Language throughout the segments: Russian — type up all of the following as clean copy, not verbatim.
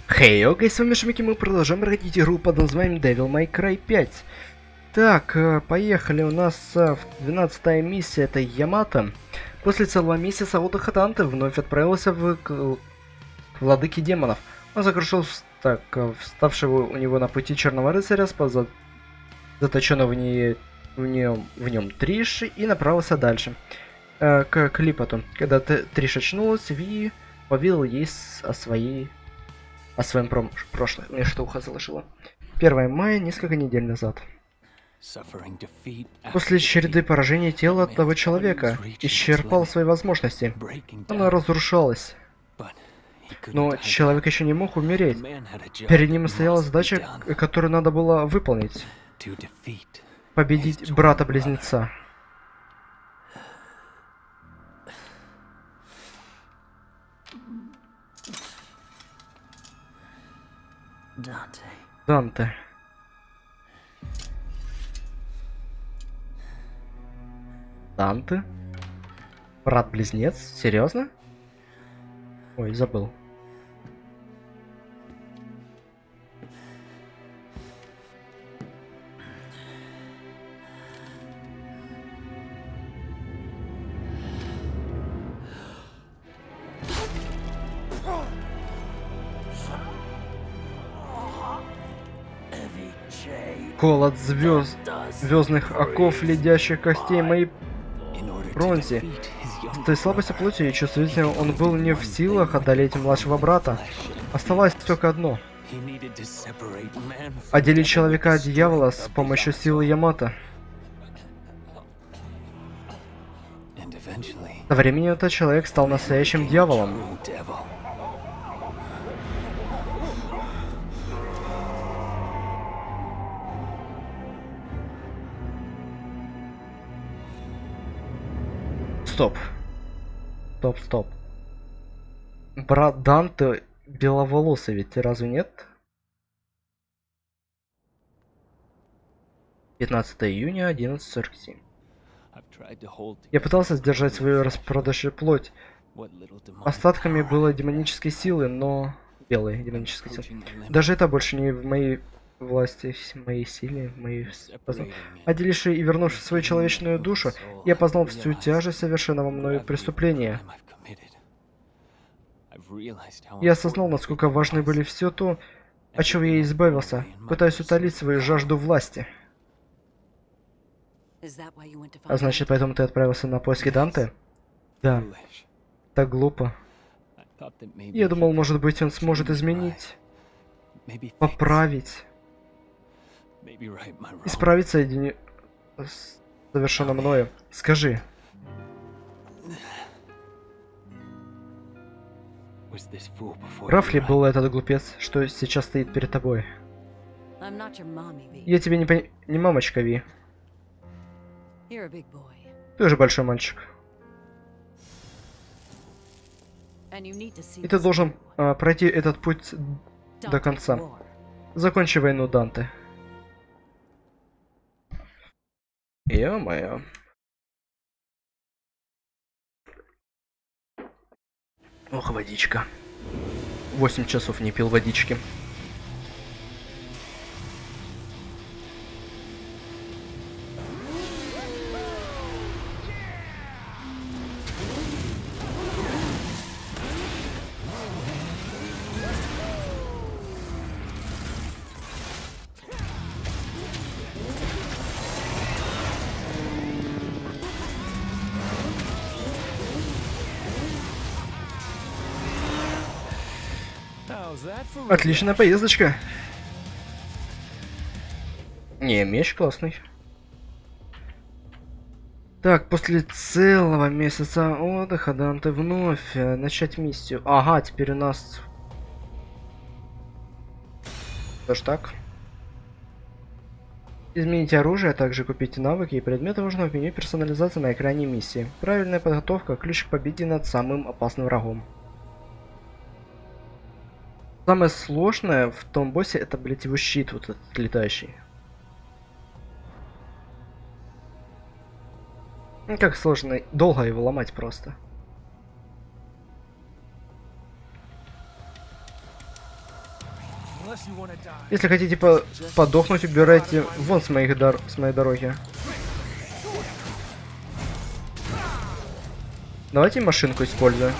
Хей, окей, с вами Шмики, мы продолжаем проходить игру под названием Devil May Cry 5. Так, поехали, у нас 12-я миссия, это Ямато. После целого месяца отдыха Данте вновь отправился к владыке демонов. Он сокрушил вставшего у него на пути черного рыцаря, спас заточенного в нем Триш и направился дальше. К Клипоту. Когда Триш очнулась, Ви поведал ей о своем прошлом. Мне что ухо заложило. 1 мая, несколько недель назад. После череды поражений тело того человека исчерпало свои возможности. Оно разрушалось. Но человек еще не мог умереть. Перед ним стояла задача, которую надо было выполнить. Победить брата-близнеца. Данте. Данте? Брат-близнец? Серьезно? Ой, забыл. Холод звездных оков, ледящих костей моей бронзе. С той слабостью плоти и чувствительным он был не в силах одолеть младшего брата. Оставалось только одно. Отделить человека от дьявола с помощью силы Ямато. Со временем этот человек стал настоящим дьяволом. Стоп. Стоп. Брат Данте беловолосый, ведь разве нет? 15 июня, 11:47. Я пытался сдержать свою распродажную плоть. Остатками было демонической силы, но... Белой демонической силы. Даже это больше не в моей власти, в моей силе, в моей... Отделивший и вернувший свою человечную душу, я познал всю тяжесть совершенного мною преступления. Я осознал, насколько важны были все то, от чего я избавился, пытаясь утолить свою жажду власти. А значит, поэтому ты отправился на поиски Данте? Да. Так глупо. Я думал, может быть, он сможет изменить, поправить, исправить совершенно мною. Скажи. Прав ли был этот глупец, что сейчас стоит перед тобой? Я тебе не мамочка, Ви. Ты уже большой мальчик. И ты должен пройти этот путь до конца. Закончи войну, Данте. Ё-моё. Ох, водичка. 8 часов не пил водички. Отличная поездочка. Не, меч классный. Так, после целого месяца отдыха Данте вновь начать миссию. Ага, теперь у нас... Тоже так. Изменить оружие, а также купить навыки и предметы можно в меню персонализации на экране миссии. Правильная подготовка – ключ к победе над самым опасным врагом. Самое сложное в том боссе это, блять, его щит вот этот летающий. Ну как сложно, долго его ломать просто. Если хотите подохнуть, убирайте вон с моей дороги. Давайте машинку используем.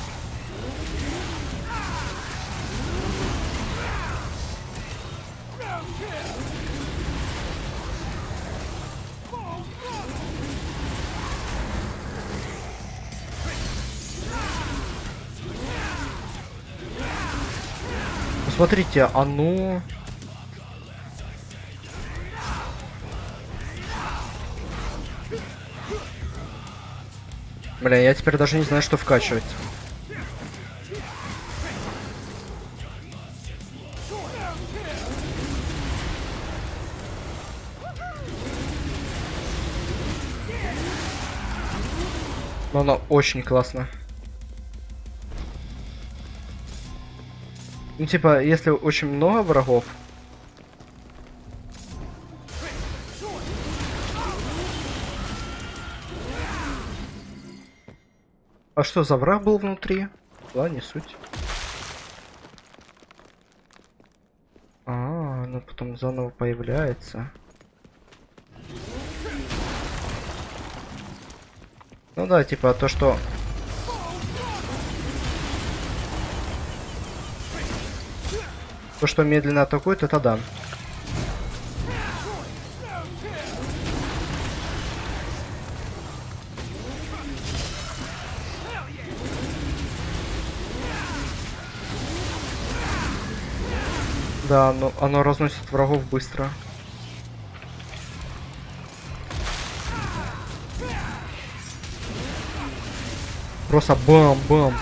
Смотрите, оно... Бля, я теперь даже не знаю, что вкачивать. Но оно очень классно. Ну, типа, если очень много врагов... А что за враг был внутри? Да, не суть. Ну потом заново появляется. Ну да, типа то, что... То, что медленно атакует, это да. Да, но оно разносит врагов быстро. Просто бам-бам.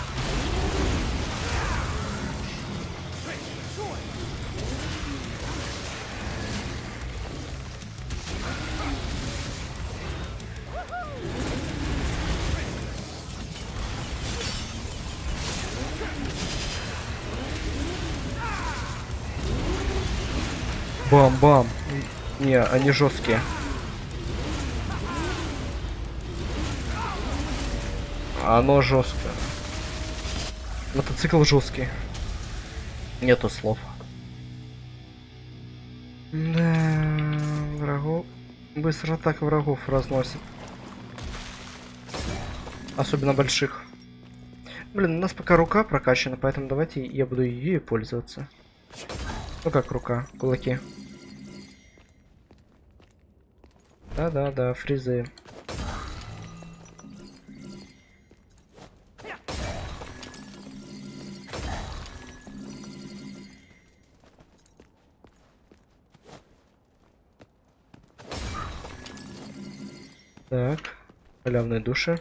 Бам-бам. Не, они жесткие. Оно жесткое. Мотоцикл жесткий. Нету слов. Да, врагов. Быстро так врагов разносит. Особенно больших. Блин, у нас пока рука прокачана, поэтому давайте я буду ее пользоваться. Ну как рука, кулаки. Да-да-да, фризы. Так, халявные души.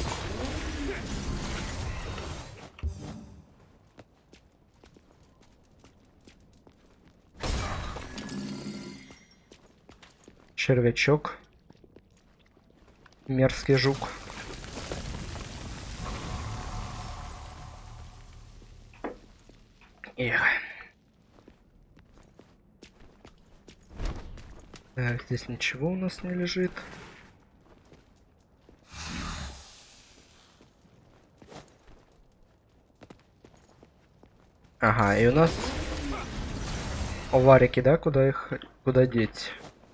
Червячок. Мерзкий жук. Эх. Так, здесь ничего у нас не лежит. Ага, и у нас оварики, да? Куда деть?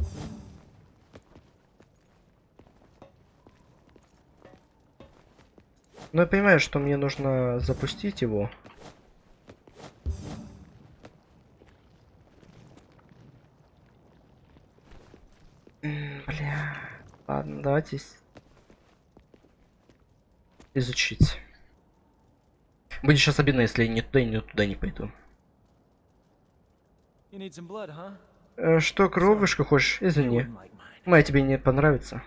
Ну, я понимаю, что мне нужно запустить его. Бля. Ладно, давайте изучить. Будет сейчас обидно, если ни туда не пойду. Что, кровушку хочешь? Извини. Моя тебе не понравится.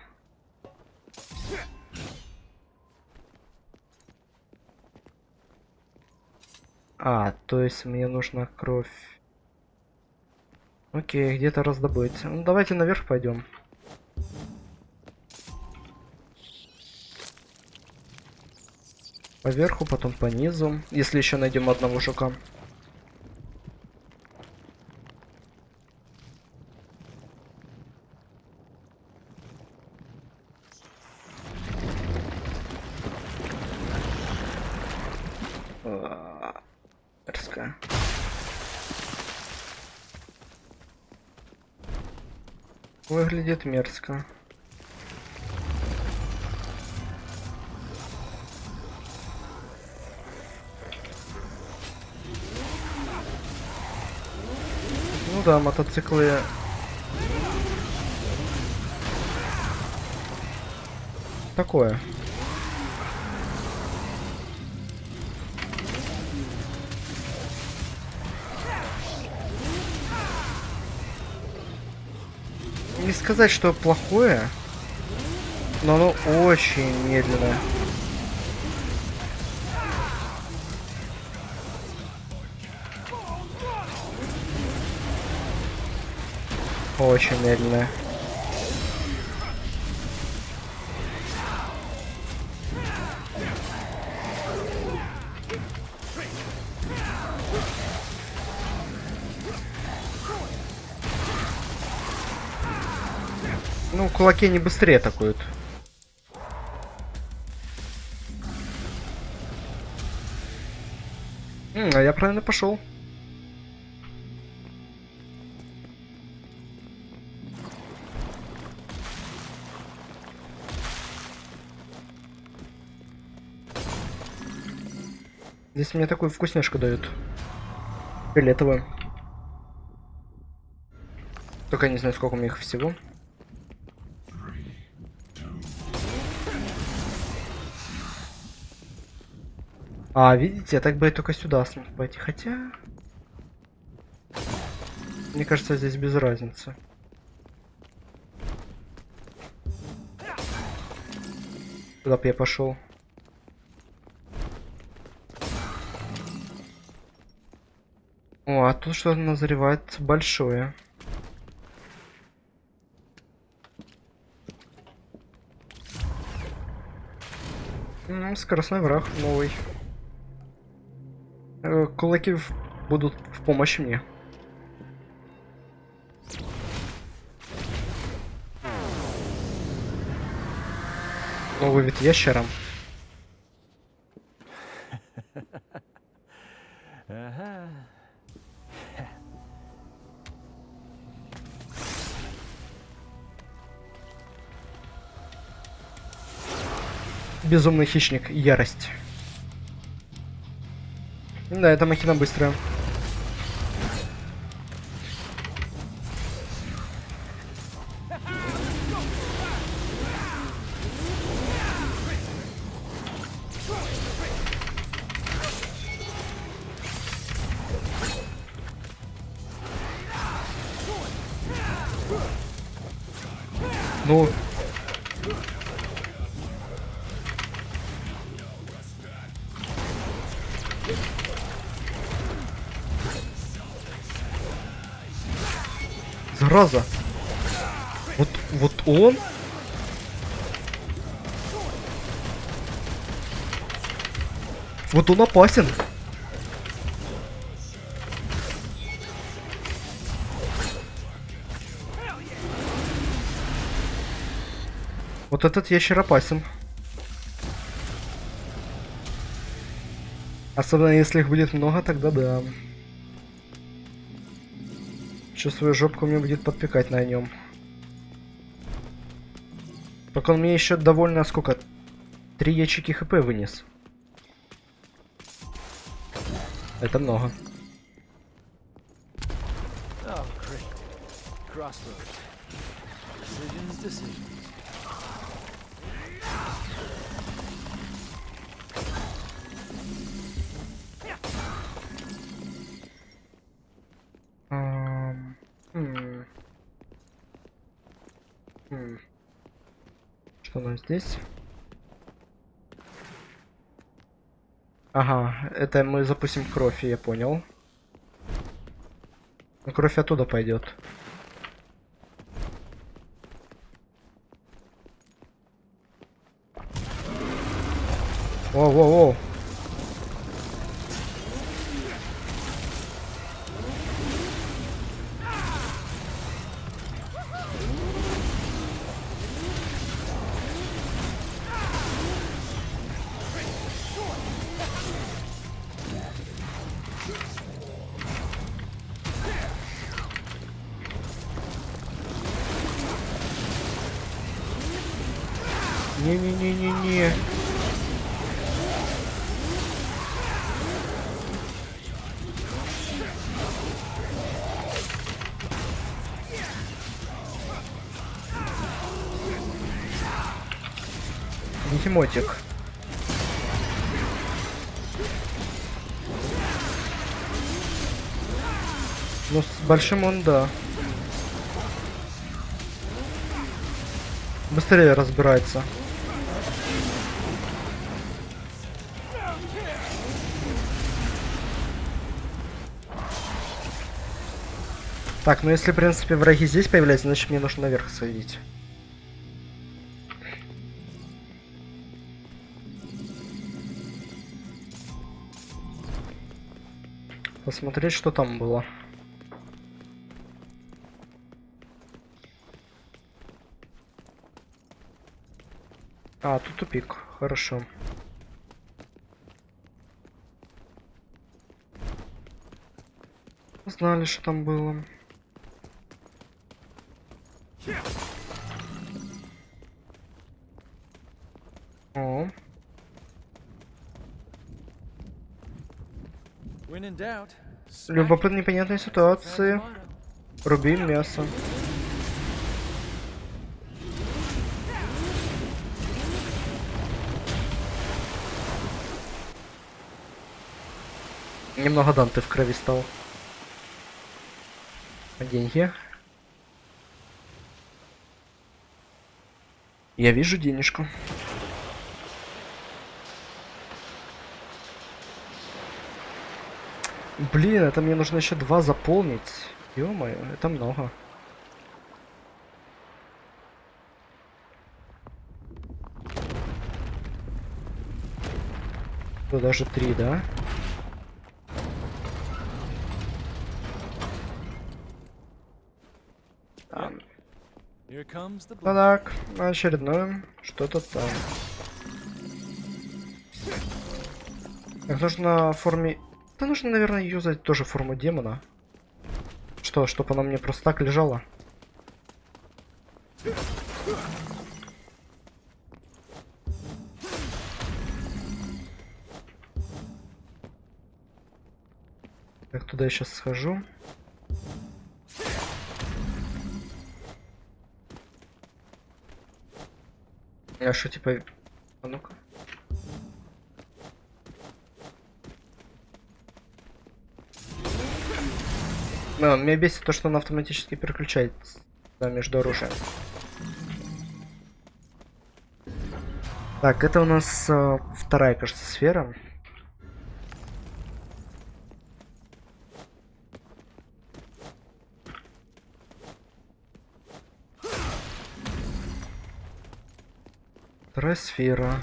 То есть мне нужна кровь. Окей, где-то раздобыть. Ну, давайте наверх пойдем. Поверху, потом по низу. Если еще найдем одного жука. Мерзкая. Выглядит мерзко. Ну да, мотоциклы. Такое. Не сказать, что плохое, но оно очень медленное. Очень медленное. Ну, кулаки не быстрее атакуют. А я правильно пошел. Здесь мне такую вкусняшку дают. Фиолетовую. Только не знаю, сколько у меня их всего. А, видите, я так бы только сюда смог пойти. Хотя... Мне кажется, здесь без разницы. Куда бы я пошел? О, а тут что-то назревает большое. Скоростной враг новый. Кулаки будут в помощь мне. Новый вид ящера. Безумный хищник. Ярость. Да, эта махина быстрая. Ну... Зараза! Вот он? Вот он опасен. Вот этот ящер опасен. Особенно если их будет много, тогда да. Чувствую, жопку мне будет подпекать на нем. Только он мне еще довольно сколько? 3 ячейки хп вынес. Это много. Что у нас здесь? Ага, это мы запустим кровь, я понял. Но кровь оттуда пойдет. Воу-воу-воу. Не-не-не-не-не. Бегемотик. Ну, с большим он, да. Быстрее разбирается. Так, ну если, в принципе, враги здесь появляются, значит мне нужно наверх сходить. Посмотреть, что там было. А, тут тупик. Хорошо. Знали, что там было. О. Любопытно непонятной ситуации. Рубим мясо. Немного Данте в крови стал. Деньги. Я вижу денежку. Блин, это мне нужно еще 2 заполнить. Ё-моё, это много. Ну, даже 3, да? Так, очередное. Что-то там. Так, нужно в форме... Да нужно, наверное, юзать тоже форму демона. Что, чтобы она мне просто так лежала? Так, туда я сейчас схожу. А что, типа... А ну-ка. Да, меня бесит то, что он автоматически переключается между оружием. Так, это у нас вторая, кажется, сфера. Вторая сфера.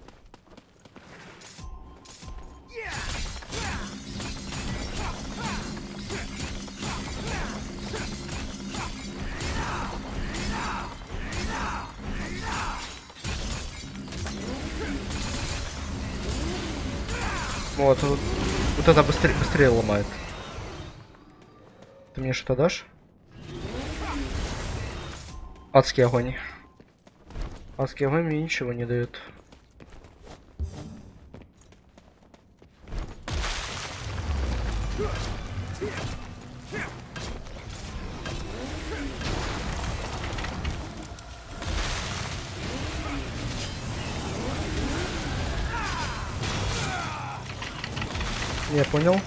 Вот это быстрее ломает. Ты мне что-то дашь? Адский огонь. Адский огонь мне ничего не дает. Я понял.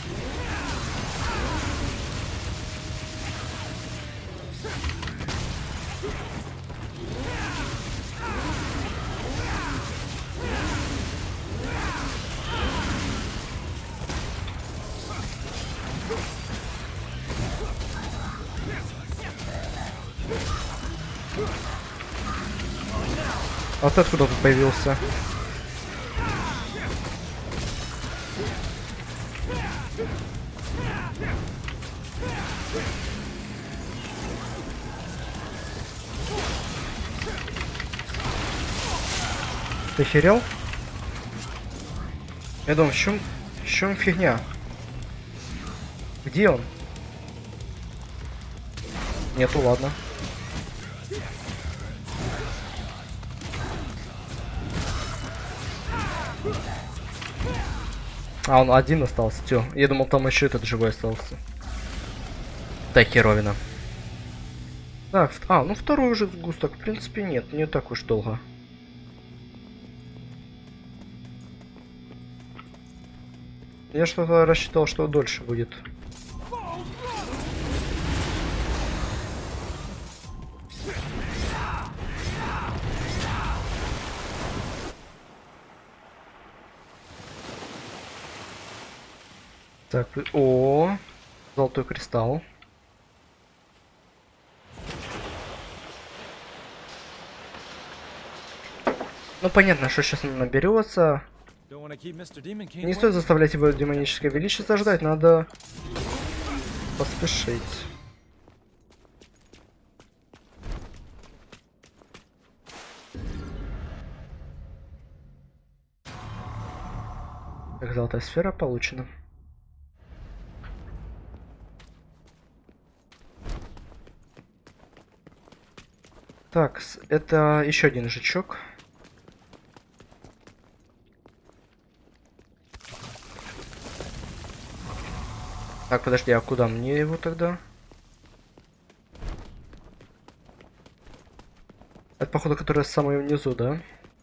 А ты откуда тут появился? Ты охерел? Я думаю, в чем фигня? Где он? Нету, ладно. А, он один остался, тё. Я думал, там еще этот живой остался. Да, херовина. Так, ну второй уже сгусток. В принципе, нет, не так уж долго. Я что-то рассчитал, что дольше будет. Так, о, золотой кристалл. Ну понятно, что сейчас он наберется. Не стоит заставлять его демоническое величество ждать, надо поспешить. Так, золотая сфера получена. Так, это еще один жучок. Так, подожди, а куда мне его тогда? Это, походу, которая самая внизу, да?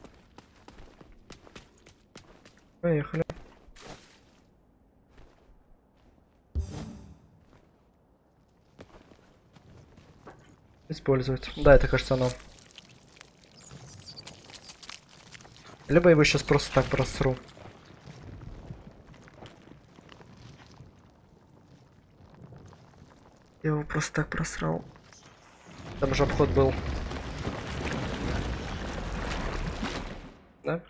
Поехали. Использовать. Да, это, кажется, оно. Либо я его сейчас просто так просру. Я его просто так просрал. Там же обход был. Да?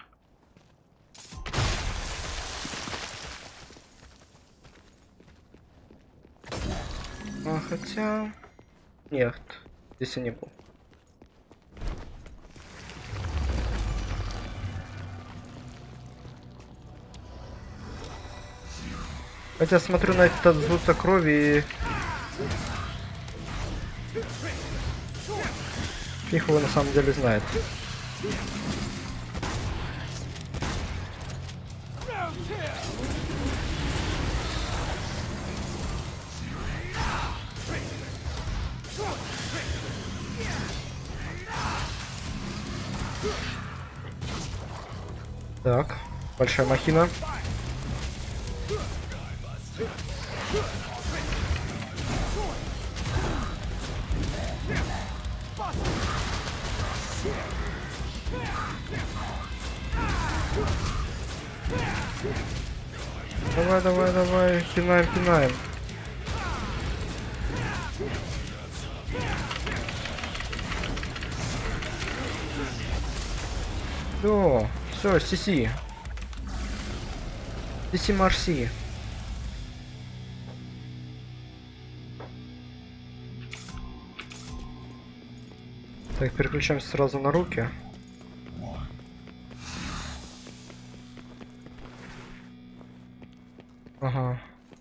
А, хотя... Нет, здесь я не был. Хотя смотрю на этот сгусток крови и... Фиг его на самом деле знает. Так, большая махина. Давай, давай, давай, пинаем, пинаем. Все, Сиси. Сиси Марси. Так, переключаемся сразу на руки. Ага.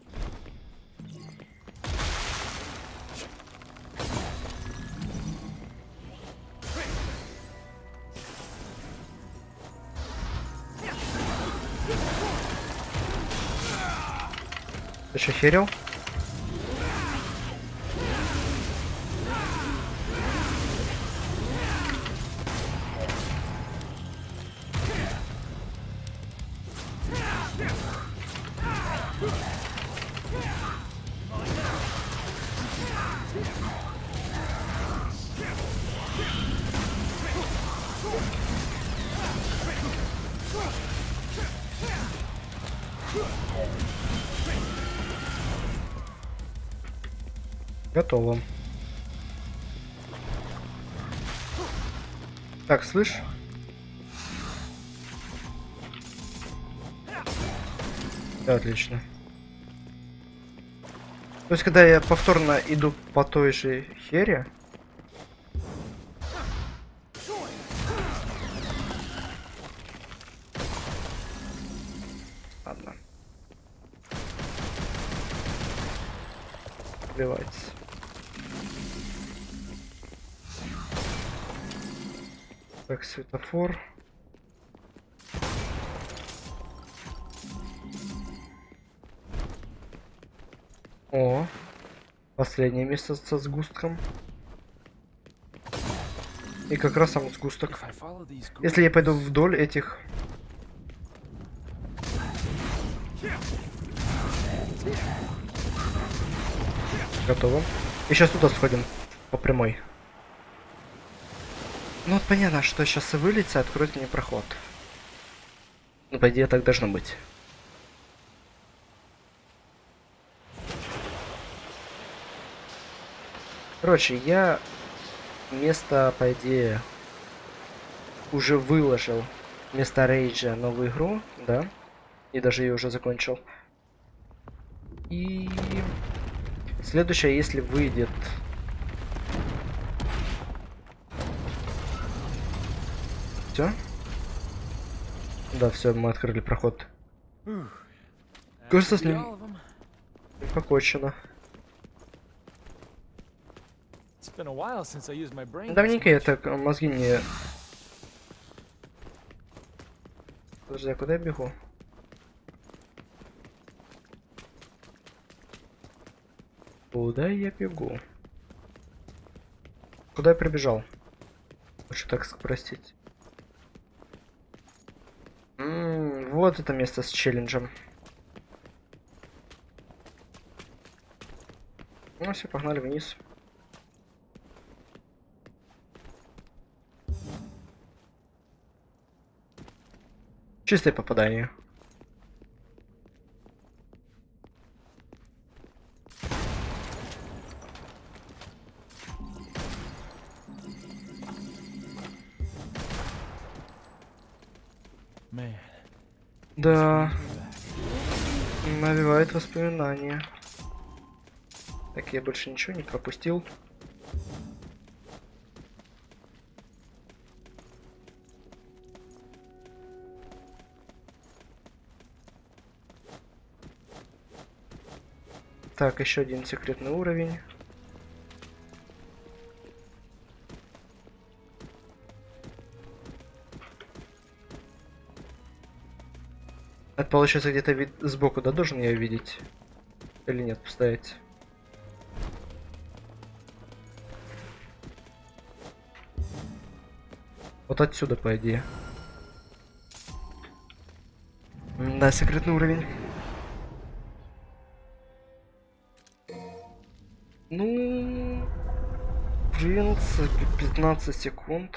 Ты что, херил? Готово. Так, слышь? Да, отлично. То есть, когда я повторно иду по той же хере... Ладно. Сливается. Так, светофор. последнее место со сгустком. И как раз сам сгусток. Если я пойду вдоль этих... Готово. И сейчас туда сходим. По прямой. Ну вот понятно, что сейчас выльется и откроет мне проход. Ну, по идее, так должно быть. Короче, я место, по идее, уже выложил вместо Рейджа новую игру, да? И даже ее уже закончил. И следующее, если выйдет... Все? Да, все, мы открыли проход. Кажется, с ним покончено. Давненько я так мозги не... Подожди, а куда я бегу? Куда я бегу? Куда я прибежал? Хочу так спросить. Вот это место с челленджем. Ну все, погнали вниз. Чистое попадание. Да. Навевает воспоминания. Так, я больше ничего не пропустил. Так, еще один секретный уровень. Это получается где-то вид сбоку, да, должен я видеть? Или нет, поставить? Вот отсюда, по идее. Да, секретный уровень. Ну, в принципе, 15 секунд.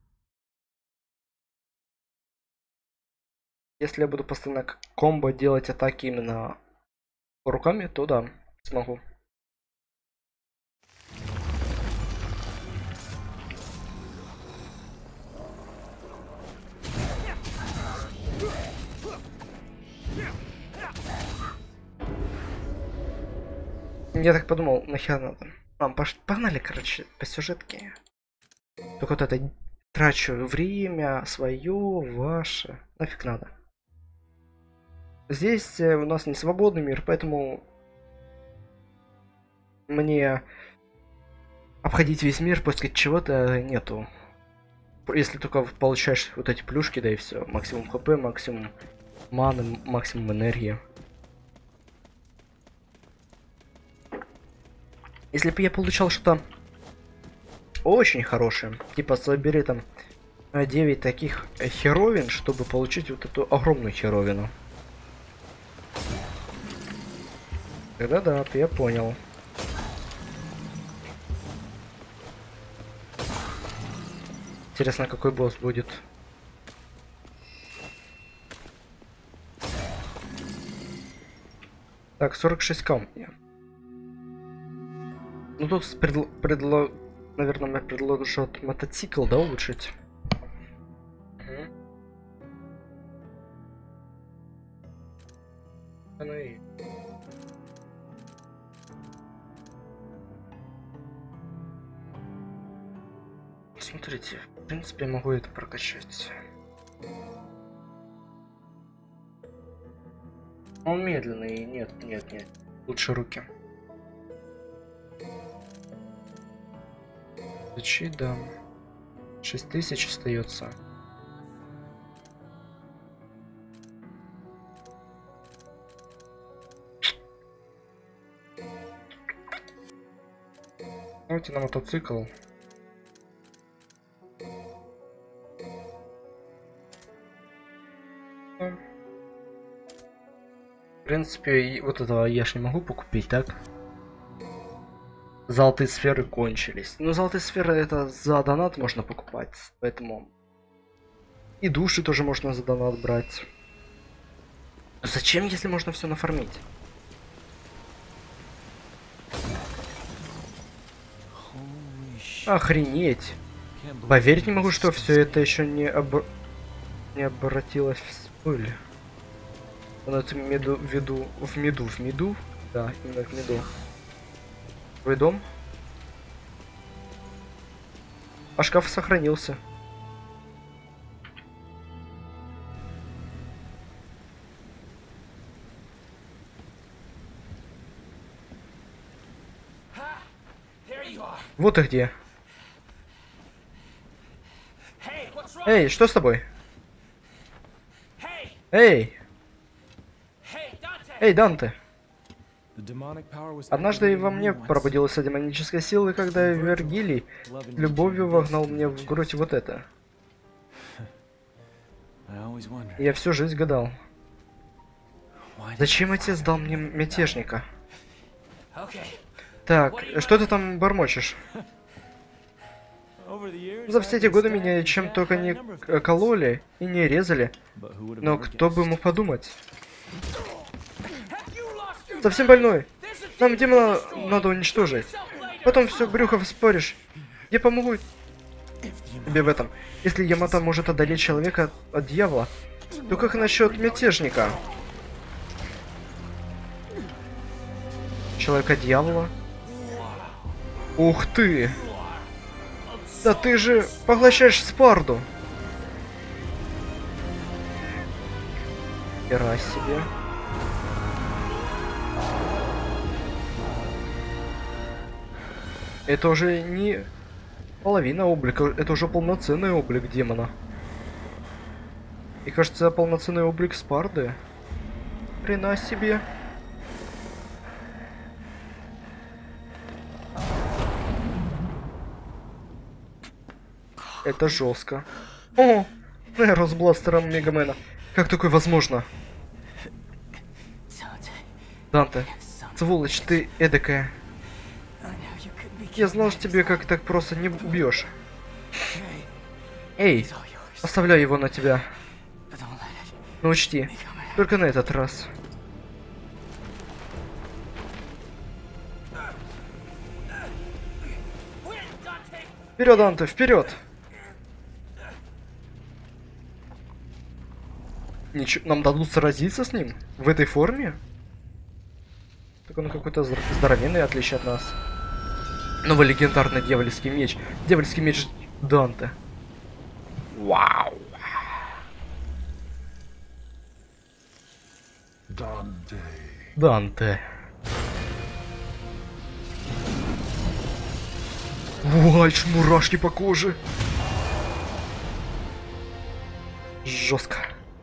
Если я буду постоянно комбо делать атаки именно руками, то да, смогу. Я так подумал, нахер надо. Погнали, короче, по сюжетке. Только вот это трачу время свое, ваше. Нафиг надо. Здесь у нас не свободный мир, поэтому мне обходить весь мир после чего-то нету. Если только получаешь вот эти плюшки, да и все. Максимум хп, максимум маны, максимум энергии. Если бы я получал что-то очень хорошее, типа собери там 9 таких херовин, чтобы получить вот эту огромную херовину. Тогда да, я понял. Интересно, какой босс будет. Так, 46к у меня. Ну тут наверное, мне предложат мотоцикл, да, улучшить? Смотрите, в принципе, я могу это прокачать. Он медленный, нет. Лучше руки. Ключи, да. 6000 остается. Давайте на мотоцикл. В принципе, и вот этого я ж не могу покупить, так? Золотые сферы кончились. Но золотые сферы это за донат можно покупать, поэтому... И души тоже можно за донат брать. Зачем, если можно все нафармить? Охренеть. Поверить не могу, что все это еще не обратилось в пыль. Он это в меду. Да, именно в меду. Твой дом? А шкаф сохранился. Вот и где. Эй, что с тобой? Эй! Эй, Данте! Однажды во мне пробудилась демоническая сила, когда Вергилий любовью вогнал мне в грудь вот это. Я всю жизнь гадал. Зачем отец дал мне мятежника? Так, что ты там бормочешь? За все эти годы меня чем только не кололи и не резали. Но кто бы мог подумать? Совсем больной. Нам демона надо уничтожить. Потом все брюхо вспоришь. Я помогу тебе в этом. Если Ямато может одолеть человека от дьявола, то как насчет мятежника? Человека-дьявола? Ух ты! Да ты же поглощаешь Спарду! Хера себе. Это уже не половина облика, это уже полноценный облик демона. И кажется, полноценный облик Спарды. Хрена себе. Это жестко. О, Нейро с бластером Мегамена. Как такое возможно? Данте, сволочь ты эдакая. Я знал, что тебе как так просто не убьешь. Эй, оставляю его на тебя. Но учти, только на этот раз. Вперед, Данте, вперед! Ничего, нам дадут сразиться с ним? В этой форме? Так он какой-то здоровенный, отличие от нас. Новый легендарный дьявольский меч. Дьявольский меч Данте. Вау. Данте. Ой, мурашки по коже. Жестко.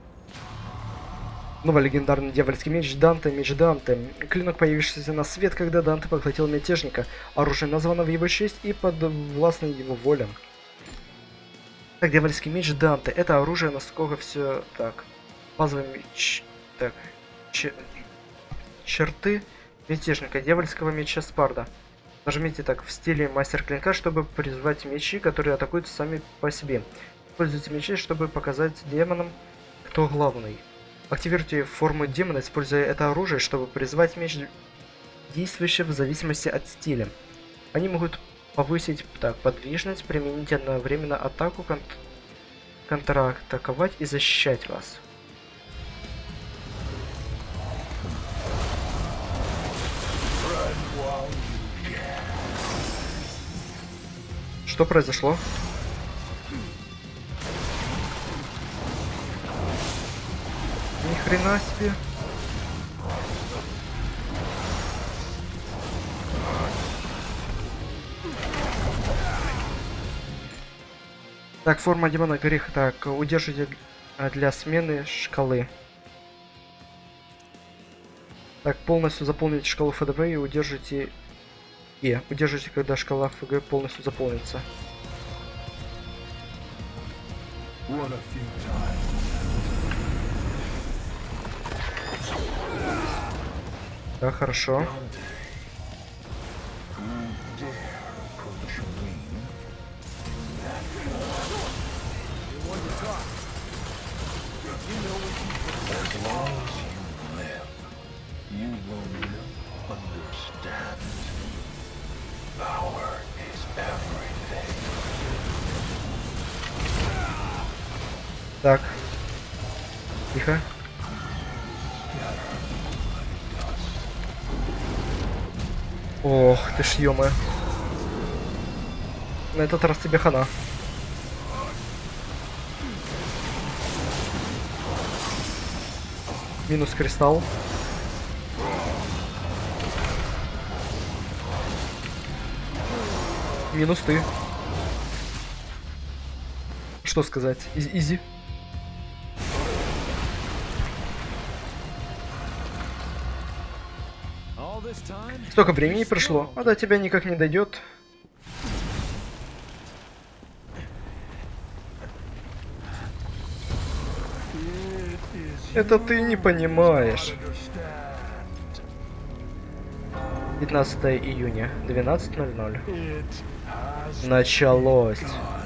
Новый легендарный дьявольский меч Данте, меч Данте. Клинок, появившийся на свет, когда Данте поглотил мятежника. Оружие названо в его честь и подвластно его воле. Так, дьявольский меч Данте. Это оружие, насколько все так. Базовый меч. Так. Черты мятежника. Дьявольского меча Спарда. Нажмите так в стиле мастер клинка, чтобы призвать мечи, которые атакуют сами по себе. Используйте мечи, чтобы показать демонам, кто главный. Активируйте форму демона, используя это оружие, чтобы призвать меч, действующий в зависимости от стиля. Они могут повысить подвижность, применить одновременно атаку, контратаковать и защищать вас. Что произошло? Ни хрена себе. Так, форма демона грех. Так, удержите для смены шкалы. Так, полностью заполните шкалу ФДВ и удержите Удержите, когда шкала ФГ полностью заполнится. Да, хорошо. Так. Тихо. Ох, ты ж ё-моё. На этот раз тебе хана. Минус кристалл. Минус ты. Что сказать? Изи. Столько времени прошло, а до тебя никак не дойдет. Это ты не понимаешь. 15 июня, 12:00. Началось.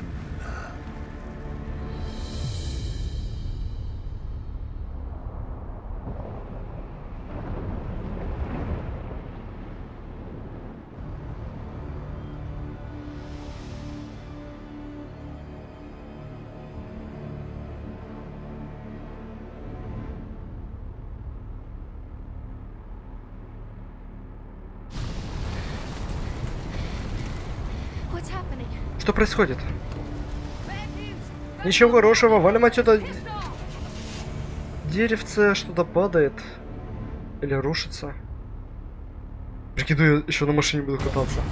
Что происходит? Ничего хорошего, валим отсюда. Деревце что-то падает. Или рушится. Прикиду, я еще на машине буду кататься.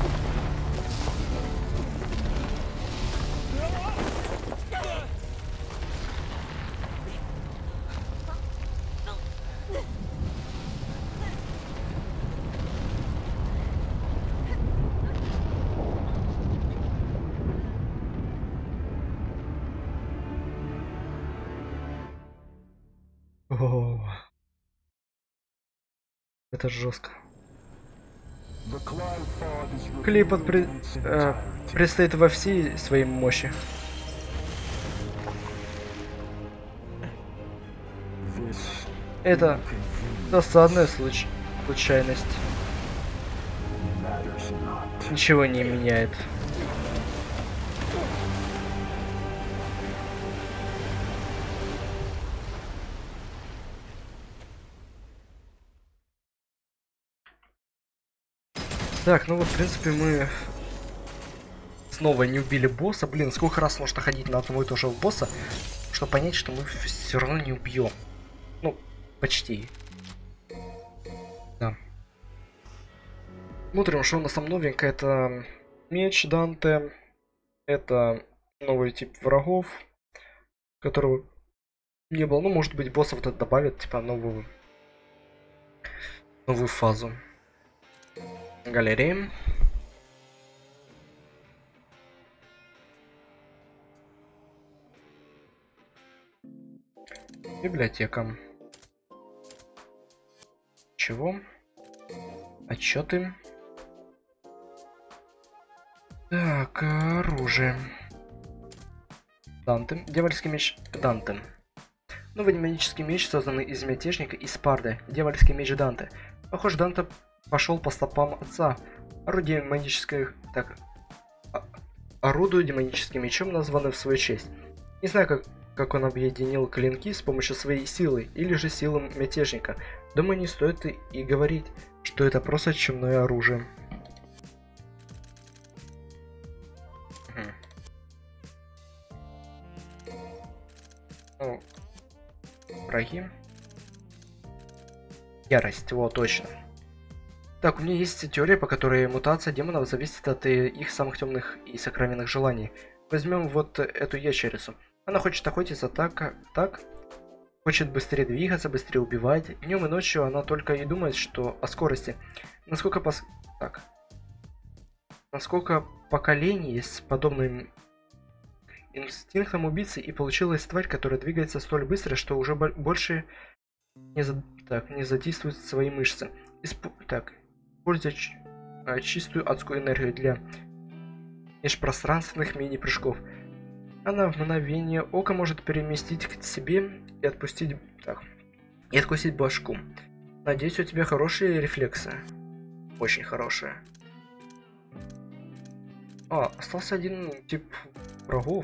О, это жестко. Клип предстоит во всей своей мощи. Это досадная случайность. Ничего не меняет. Так, ну вот, в принципе, мы снова не убили босса. Блин, сколько раз нужно ходить на одного и того же босса, чтобы понять, что мы все равно не убьем. Ну, почти. Да. Смотрим, что у нас там новенькое. Это меч Данте. Это новый тип врагов, которого не было. Ну, может быть, боссов вот это добавят, типа, новую фазу. Галерея. Библиотека. Чего? Отчеты. Так, оружие. Данте. Дьявольский меч Данте. Новый демонический меч, созданный из мятежника и Спарды. Дьявольский меч Данте. Похоже, Данте пошел по стопам отца. Орудие демоническое... Так. Орудую демоническим мечом, названным в свою честь. Не знаю, как он объединил клинки с помощью своей силы, или же силы мятежника. Думаю, не стоит и говорить, что это просто чумное оружие. Враги. Ярость, вот точно. Так, у меня есть теория, по которой мутация демонов зависит от их самых темных и сокровенных желаний. Возьмем вот эту ящерицу. Она хочет охотиться так. Хочет быстрее двигаться, быстрее убивать. Днем и ночью она только и думает, что о скорости. Так. насколько поколений с подобным инстинктом убийцы, и получилась тварь, которая двигается столь быстро, что уже больше не задействует свои мышцы. Используя чистую адскую энергию для межпространственных мини-прыжков. Она в мгновение ока может переместить к себе и отпустить... и откусить башку. Надеюсь, у тебя хорошие рефлексы. Очень хорошие. Остался один тип врагов.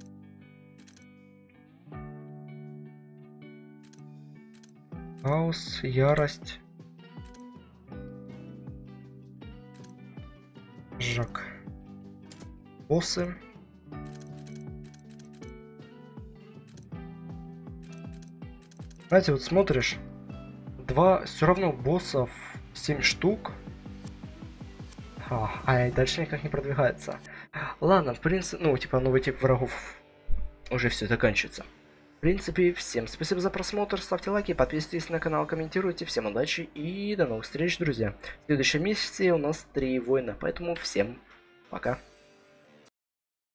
Хаос, ярость. Жак. Боссы. Знаете, вот смотришь, все равно боссов 7 штук. И дальше никак не продвигается. Ладно, в принципе, новый тип врагов уже все заканчивается. В принципе, всем спасибо за просмотр, ставьте лайки, подписывайтесь на канал, комментируйте, всем удачи и до новых встреч, друзья. В следующем месяце у нас 3 войны, поэтому всем пока.